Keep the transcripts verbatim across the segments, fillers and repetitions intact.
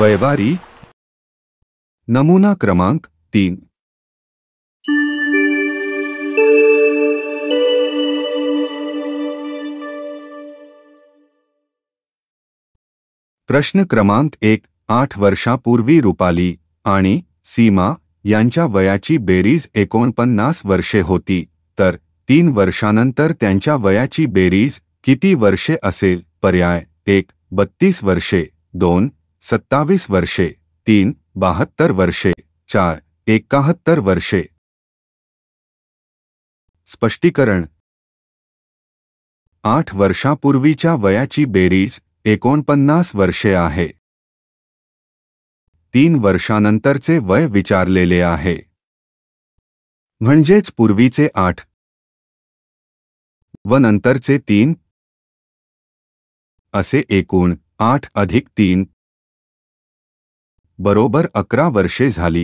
वयवारी नमुना क्रमांक तीन। प्रश्न क्रमांक एक। आठ वर्षापूर्वी रुपाली आणि सीमा यांच्या वयाची बेरीज एकोणपन्नास वर्षे होती, तर तीन वर्षानंतर त्यांच्या वयाची बेरीज किती वर्षे असेल? पर्याय एक बत्तीस वर्षे, दोन सत्तावीस वर्षे, तीन बहात्तर वर्षे, चार एकाहत्तर वर्षे। स्पष्टीकरण। आठ वर्षापूर्वीच्या वयाची बेरीज एकोणपन्नास वर्षे आहे। तीन वर्षानंतरचे वय विचारलेले आहे, म्हणजेच पूर्वीचे आठ व नंतरचे तीन असे एकूण आठ अधिक तीन बरोबर अकरा वर्षे झाली।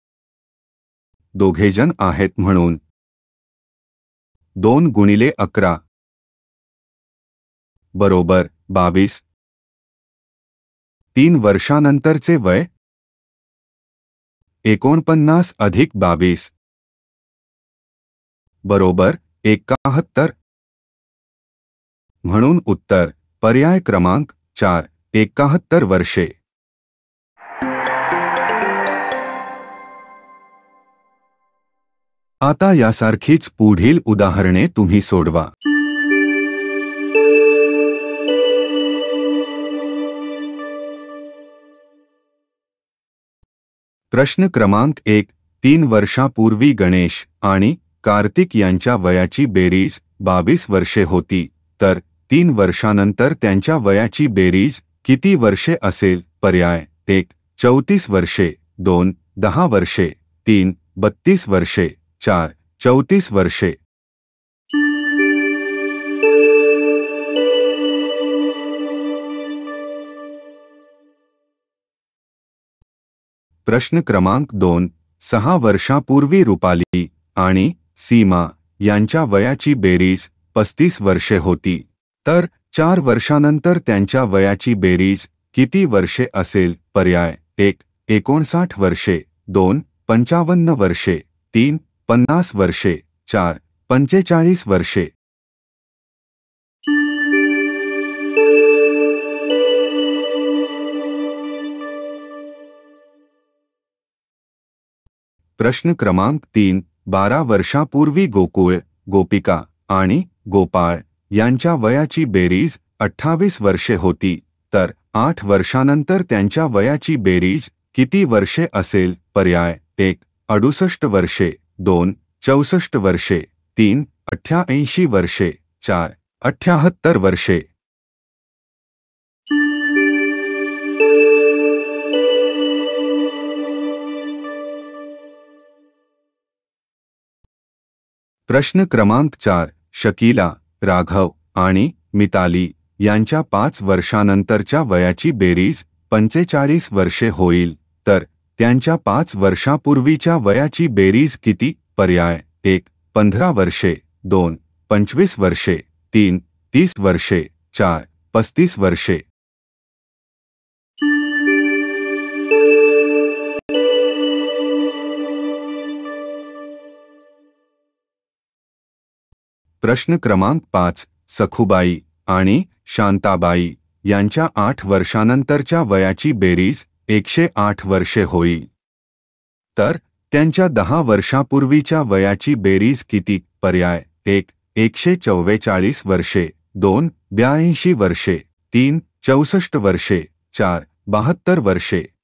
दोघेजण आहेत म्हणून दोन गुणिले अकरा बरोबर बावीस। तीन वर्षानंतरचे वय एकोणपन्नास अधिक बावीस बरोबर एकाहत्तर। म्हणून उत्तर पर्याय क्रमांक चार एकाहत्तर वर्षे। आता यासारखीच पुढील उदाहरणे तुम्ही सोडवा। प्रश्न क्रमांक एक। तीन वर्षापूर्वी गणेश आणि कार्तिक यांच्या वयाची बेरीज बावीस वर्षे होती, तर तीन वर्षानंतर त्यांच्या वयाची बेरीज किती वर्षे असेल? पर्याय एक चौतीस वर्षे, दोन दहा वर्षे, तीन बत्तीस वर्षे, चार चौतीस वर्षे। प्रश्न क्रमांक दोन। सहा वर्षापूर्वी रुपाली आणि सीमा यांच्या वयाची बेरीज पस्तीस वर्षे होती, तर चार वर्षानंतर त्यांच्या वयाची बेरीज किती वर्षे असेल? पर्याय एक एकोणसाठ वर्षे, दोन पंचावन्न वर्षे, तीन पन्नास वर्षे, चार पंचेचाळीस वर्षे। प्रश्न क्रमांक तीन। बारा वर्षापूर्वी गोकुळ, गोपिका आणि गोपाळ यांच्या वयाची बेरीज अठ्ठावीस वर्षे होती, तर आठ वर्षानंतर त्यांच्या वयाची बेरीज किती वर्षे असेल? पर्याय एक अडुसष्ट वर्षे, दोन चौसष्ट वर्षे, तीन अठ्ठ्याऐंशी वर्षे, चार अठ्ठ्याहत्तर वर्षे। प्रश्न क्रमांक चार। शकीला, राघव आणि मिताली यांच्या पाच वर्षानंतरच्या वयाची बेरीज पंचेचाळीस वर्षे होईल, तर त्यांच्या पाच वर्षापूर्वीच्या वयाची बेरीज किती? पर्याय एक पंधरा वर्षे, दोन पंचवीस वर्षे, तीन तीस वर्षे, चार पस्तीस वर्षे। प्रश्न क्रमांक पाच। सखुबाई आणि शांताबाई यांच्या आठ वर्षानंतरच्या वयाची बेरीज एकशे आठ वर्षे होईल, तर त्यांच्या दहा वर्षापूर्वीच्या वयाची बेरीज किती? पर्याय एक एकशे चव्वेचाळीस वर्षे, दोन ब्याऐंशी वर्षे, तीन चौसष्ट वर्षे, चार बहात्तर वर्षे।